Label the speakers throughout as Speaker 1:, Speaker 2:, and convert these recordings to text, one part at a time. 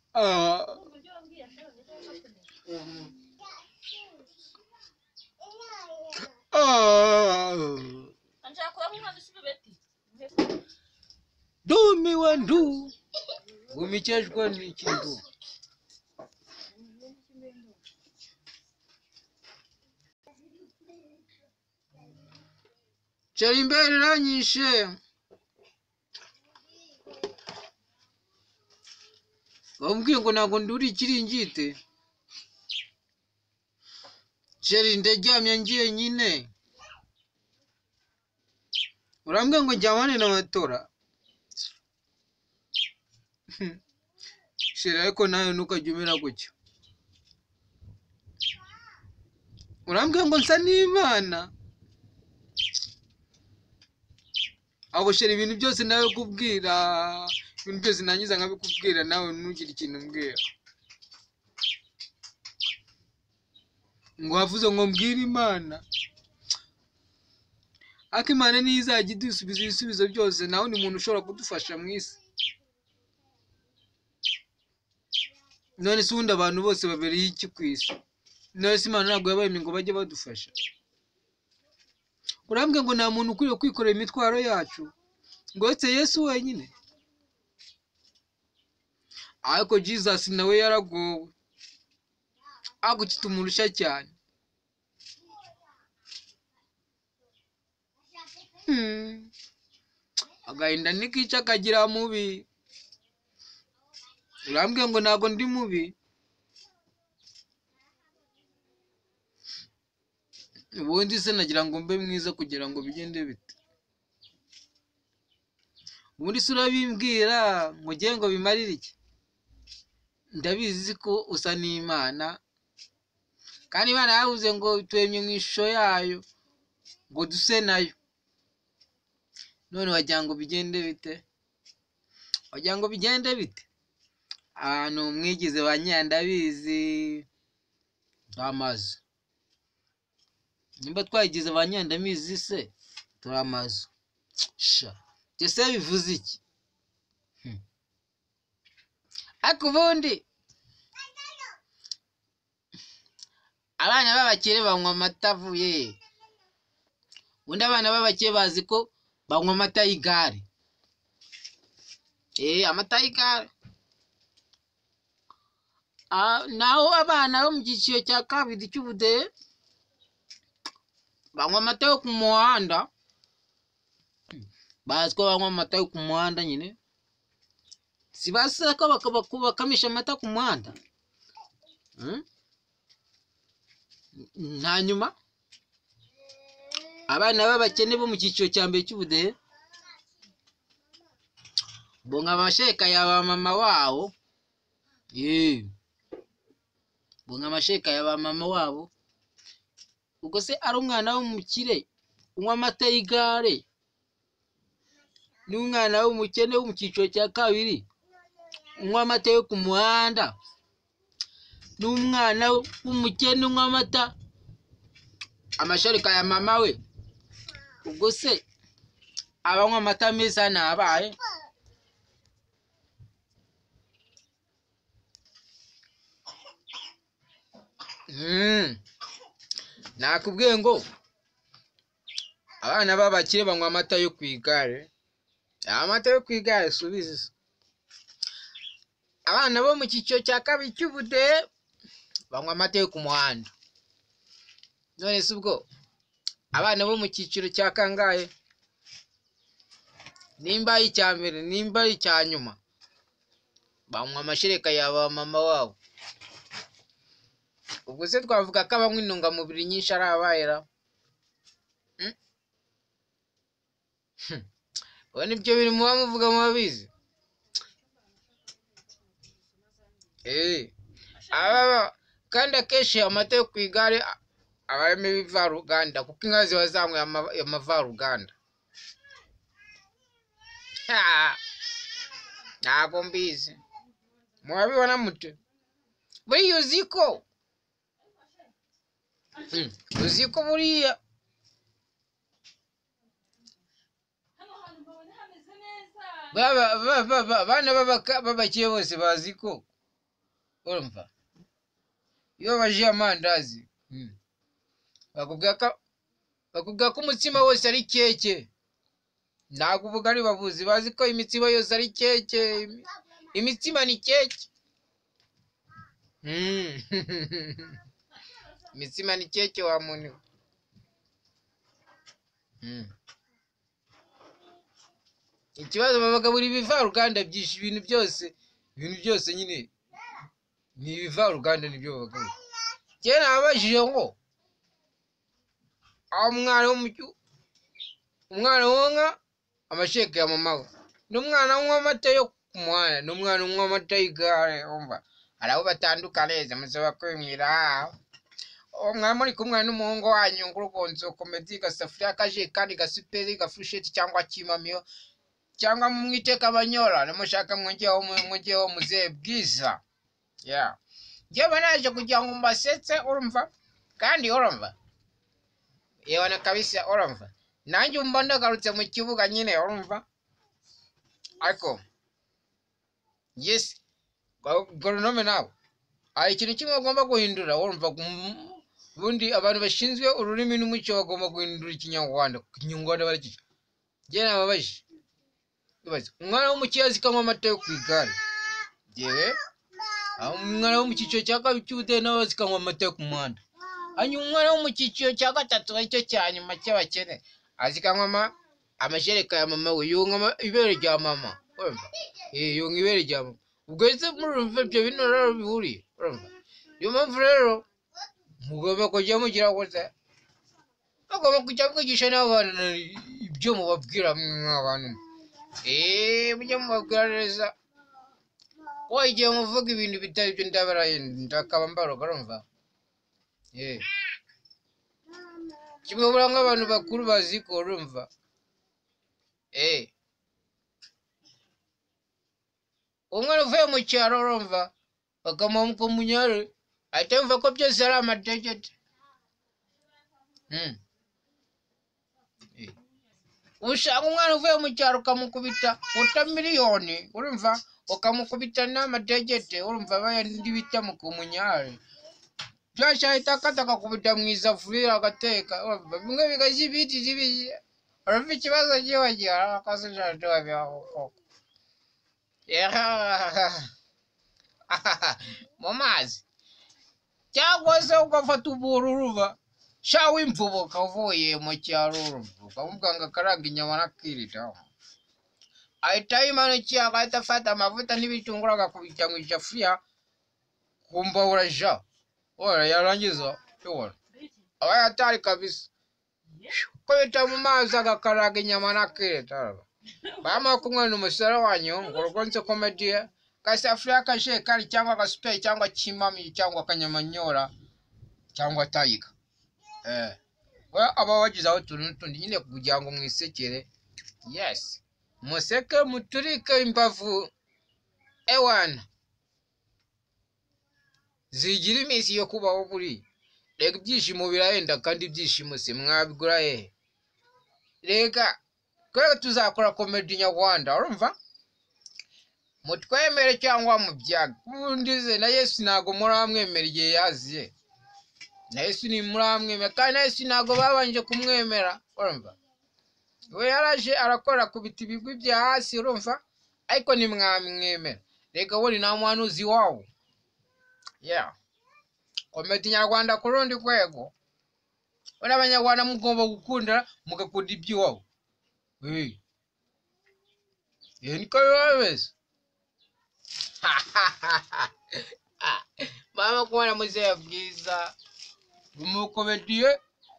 Speaker 1: Dumi wandu umecheshwa n'ikintu. Chari imbere ranyishe. Wambwiye ngo ntabwo nduri ikiringite. Chari ndaryamye ngiye nyine. Urambwiye ngo njyamane na matora. Chari ariko nawe ntukajya umera gutyo. Urambwiye ngo nsa n'Imana. Abo Chari ibintu byose nawe kubwira. Ibintu byose nangiza nkabikubwira nawe ntugire ikintu mbwira. Ngo wavuze ngo mbwire Imana. Ariko Imana niyo izajya idusubiza ibisubizo byose, nawe ni umuntu ushobora kudufasha mu isi. None se ubundi abantu bose babereye iki ku isi? None se Imana ntabwo yabaremye ngo bajye badufasha? Urambwiye ngo nta muntu ukwiriye kwikorera imitwaro yacu ngo uretse Yesu wenyine. Ariko Jesus nawe yaragowe. Ariko kitumurusha cyane. Agahinda nikica akagira mubi. Urambwiye ngo ntabwo ndi mubi. Ubundi se nagira ngo mbe mwiza kugira ngo bigende bite? Ubundi se urabimbwira mugiye ngo bimarire iki? Ndabizi ko usa n'Imana. Kandi Imana yavuze ngo turemye mu ishusho yayo ngo duse nayo. None wagira ngo bigende bite? Wagira ngo bigende bite? Ahantu mwigize banyandabizi amazu. Nimba twayigize banyandamizi se turamazu. Sha ese bivuze iki? Ariko ubundi abana babakire banywa amata avuye. Ubundi abana babakire bazi ko banywa amata y'igare. Amata y'igare. Naho abana bo mu cyiciro cya kabiri cy'ubudehe banywa amata yo ku muhanda. Bazi ko banywa amata yo ku muhanda nyine. Si basa ko bakamisha amata ku muhanda. Hanyuma abana b'abakene bo mu cyiciro cya mbere cy'ubudehe bonka amasheka ya ba mama wabo. Bonka amasheka ya ba mama wabo. Ubwo se ari umwana w'umukire unywa amata y'igare n'umwana w'umukene wo mu cyiciro cya kabiri unywa amata yo ku muhanda n'umwana w'umukene unywa amata amashereka ya mama we. Ubwo se abanywa amata meza ni abahe? Nakubwiye ngo abana b'abakire banywa amata yo kwigare. Amata yo kwigare subiza. Abana bo mu cyiciro cya kabiri cy'ubudehe banywa amata yo ku muhanda. None se ubwo abana bo mu cyiciro cya kangahe? Nimba ari icya mbere nimba ari icya nyuma banywa amashereka ya ba mama wabo. Ubwo se twavuga ko abanywa intungamubiri nyinshi ari abayera? Ubona ibyo biri muba muvuga mubabizi? Kandi akenshi amata yo ku igare aba arimo ibivaruganda kuko inka ziba zanyweye amavaruganda. Ntabwo mbizi. Murabibona mute? Buriya uzi ko buriya abana b'abakire bose bazi ko urumva iyo baje amandazi bakubwira ko umutsima wose ari keke ntabwo ubugari babuzi bazi ko imitsima yose ari keke imitsima ni keke imitsima ni keke wa muntu ikibazo babagabura ibivaruganda byinshi ibintu byose nyine ni ibivaruganda nibyo babagabura kera nababajije ngo umwana wonka amasheke ya mama we n'umwana unywa amata yo ku muhanda n'umwana unywa amata y'igare umva hari aho batandukana neza musaba kwimira umwana muri kumwe n'umuhungu wanyu NGURUGUNZU komedi gasafuriya kajekani gasuperi gafusheti cyangwa kimamiyo cyangwa mwiteka abanyora namushaka mwongeho muzee bwiza njyewe naje kugira ngo mbasetse urumva kandi urumva yewe kabisa urumva nanjye umva ndagarutse mu kibuga nyine urumva ariko yes goronome nawe hari ikintu kimwe bagomba guhindura urumva ubundi abantu bashinzwe ururimi n'umuco bagomba guhindura ikinyarwanda barakica njye nababaje umwana wo mu kiyazi kanywa amata yo ku igare yewe umwana wo mu cyiciro cya kabiri cy'ubudehe nawe zikanywa amata yo ku muhanda hanyuma umwana wo mu cyiciro cya gatatu aricyo cya nyuma cy'abakene azikanywa amashereka ya mama we yunga ibere rya mama yunga ibere rya mama ubwo ese murumva ibyo bintu rero bihuriye urumva niyo mpamvu rero mugomba kujya mugira gute mugomba kujya mwigisha n'abana ibyo mubabwira mw'abantu mujye mubabwira neza ko igihe muvuga ibintu bitari byo ndabaraye ndakaba mbaroga urumva kimwe buranga abantu bakuru bazi ko urumva umwana uvuye mu cyaro urumva bakamuha ko munyare ahita yumva ko byose ari amadegede ushaka umwana uvuye mu cyaro ukamukubita miliyoni urumva ukamukubita n'amadegede urumva bayandi bita mu kumunyare byose ahita akata akakubita mu isafuriya agateka bimwe bigashya ibiti zibishye urumva ikibazo kibagira akazi koko mu mazi cyangwa se ugafata ubururuva sha w'imvubu kavuye mu cyaro urumva ukamubwira ngo akaranga inyama nakirita ahita yimanukiye agahita afata amavuta n'ibitunguru agakubita mu isafuriya kumva uraja yarangiza aba yatari kabisa kubita mu mazi agakaraga inyama nakirita bamara kumwe n'umusore wanyu NGURUGUNZU komedi gasafuriya kajekari cyangwa agasuperi cyangwa kimami cyangwa akanyamanyora cyangwa tayiga we aba wagize aho tuntu n'utundi nyine kugira ngo mwisekere yes museke muturike imbavu ewana zigira iminsi yo kubaho buri rega ibyishimo birahenda kandi ibyishimo se mwabigura hehe rega twebwe tuzakora komedi nyarwanda urumva mutwemere cyangwa mubyaga ubundi ze na Yesu ntago muramwemera igihe yaziye na Yesu ni muramwemera kandi na Yesu ntago babanje kumwemera urumva we yaraje arakora kubita ibigwi bya hasi urumva ariko ni mwamwemera rega wori nta muhanuzi wawo komedi nyarwanda ku rundi rwego uri abanyarwanda mugomba gukunda mugakunda iby'iwabo niko biba bimeze mama kubona muzee bwiza umukomediye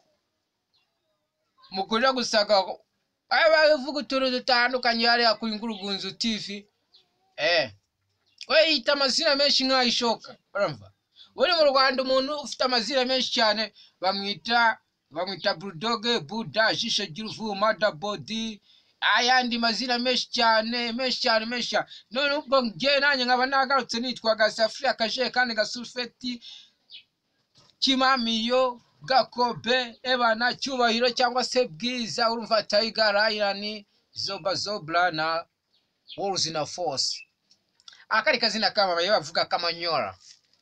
Speaker 1: mukunda gusaga bavuga utuntu dutandukanye hariya kuri NGURUGUNZU TV we yita amazina menshi nk'ayishoka urumva uri mu Rwanda umuntu ufite amazina menshi cyane bamwita Bulldog, Buda, Jisho Giruvu, Mada Body ayandi mazina menshi cyane none ubwo ngiye nanjye nkaba nagarutse nitwa gasafuriya kajekani gasufeti kimamiyo gakobe ebana cyubahiro cyangwa se bwiza urumva tayiga rayani zoba zobra na wolves na force akari kazina kama bavuga kamanyora.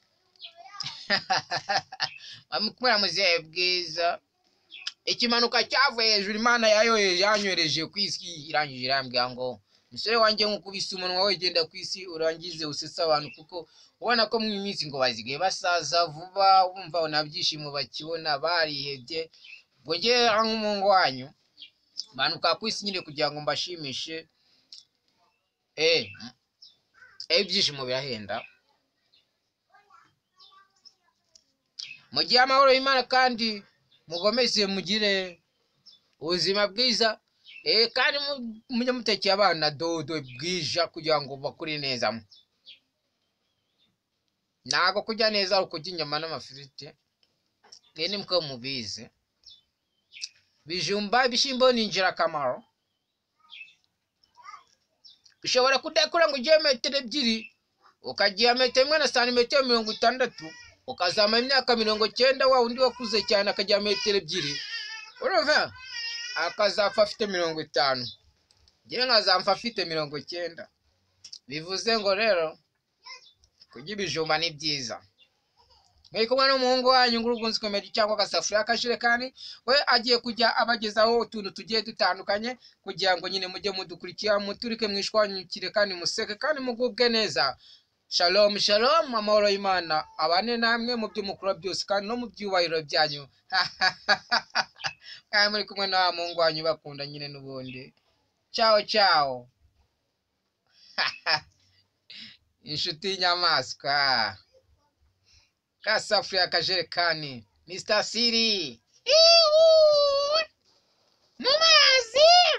Speaker 1: Bamukumira muzehe bwiza. Ikimanuka cyavuye hejuru Imana yanyohereje ku isi irangije irambwira ngo musore wanjye nkukubise umunwa we genda ku isi urangize usesa abantu kuko ubona ko mu minsi ngo bazigaye basaza vuba wumva nabyishimo bakibona barihebye ngo nge nk'umungu wanyu manuka ku isi nyine kugira ngo mbashimishe ibyishimo birahenda mu gihe amahoro y'Imana kandi mugomeze mugire ubuzima bwiza kandi mujye mutekeye abana dodo bwija kugira ngo bakure neza ntago kujya neza ari ukurya inyama n'amafiriti ni mko mubizi bijumba ibishyimbo ni ingirakamaro bishobora kudakura ngo ujye metero 2 ukagiye metero 1 na santimetero 60 ukazama imyaka 90 wa undi wakuze cyane akajya metero 2 urumva akazapfa afite 50 ngiye nkazapfa afite 90 bivuze ngo rero kujya ibijumba ni byiza Mwari kumwe n'umuhungu wanyu Ngurugunzu Comedy cyangwa Gasafuriya Kajerekani we agiye kujya abagezaho utuntu tugiye dutandukanye kugira ngo nyine mujye mudukurikira muturike mwishwanyukire kandi museke kandi mugubwe neza. Shalom shalom, amahoro y'Imana abane namwe mu by'umukuru byose kandi no mu byubahiro byanyu. Kandi muri kumwe na muhungu wanyu bakunda nyine n'ubundi. Ciao ciao. Inshuti y'inyamaswa Gasafuriya Kajerekani Mr. Siri mu mazi.